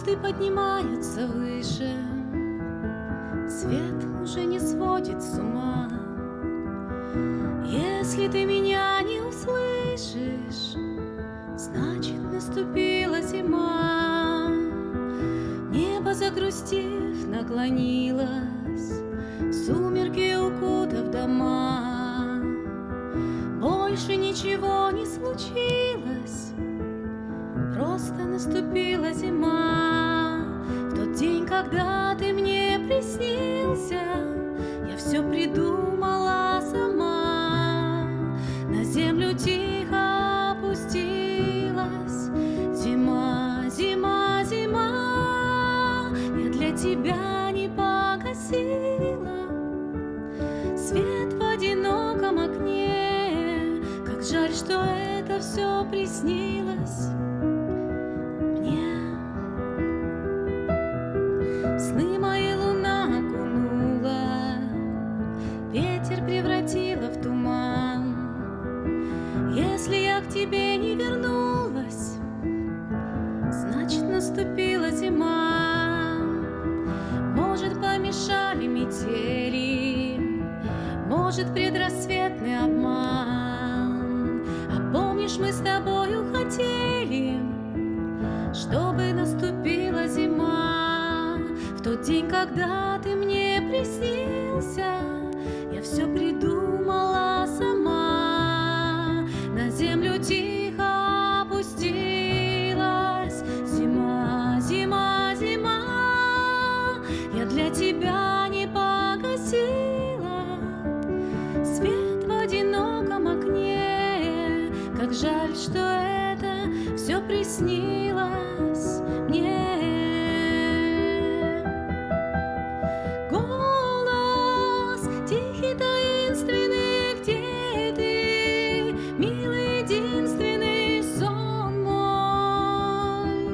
Звезды поднимаются выше, свет уже не сводит с ума. Если ты меня не услышишь, значит, наступила зима. Небо, загрустив, наклонилось, сумерки укутав дома. Больше ничего не случилось, просто наступила зима. В тот день, когда ты мне приснился, я все придумала сама. На землю тихо опустилась зима, зима, зима. Я для тебя не погасила свет в одиноком окне. Как жаль, что это все приснилось мне. В сны мои луна окунула, ветер превратила в туман. Если я к тебе не вернулась, значит, наступила зима. Может, помешали метели, может, предрассветный обман. А помнишь, мы с тобою хотели, чтобы наступила зима. В тот день, когда ты мне приснился, я все придумала сама. На землю тихо опустилась зима, зима, зима. Я для тебя не погасила свет в одиноком окне. Как жаль, что это все приснилось мне. Голос тихий, таинственный, где ты, милый, единственный сон мой.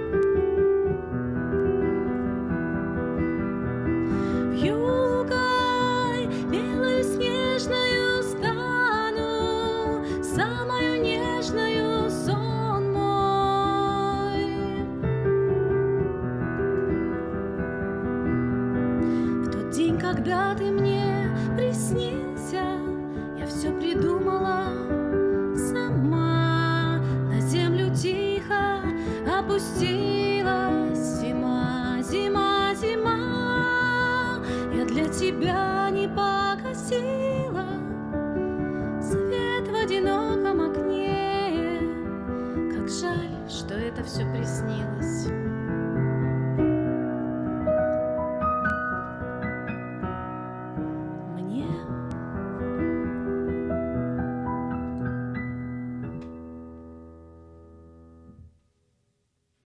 Вьюгой белой снежною стану, самою нежною сон мой. В тот день, когда ты мне приснился, я все придумала сама. На землю тихо опустилась зима, зима, зима. Я для тебя не погасила свет в одиноком окне. Как жаль, что это все приснилось